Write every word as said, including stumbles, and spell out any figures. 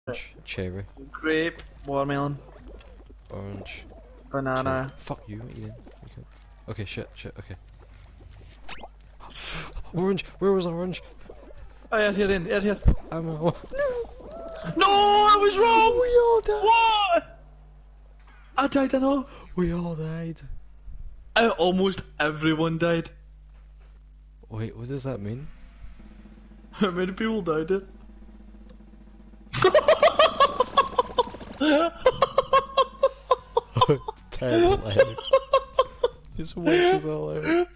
Cherry. Grape. Watermelon. Orange. Banana. Cherry. Fuck you, Ian. Okay. Okay, shit, shit, okay. Orange! Where was orange? Oh yeah, here in, here, here. I'm a... Oh. No, I was wrong! We all died! What? I died, I know. We all died. I, almost everyone died. Wait, what does that mean? How many people died it? Terrible. It's wiped us all out.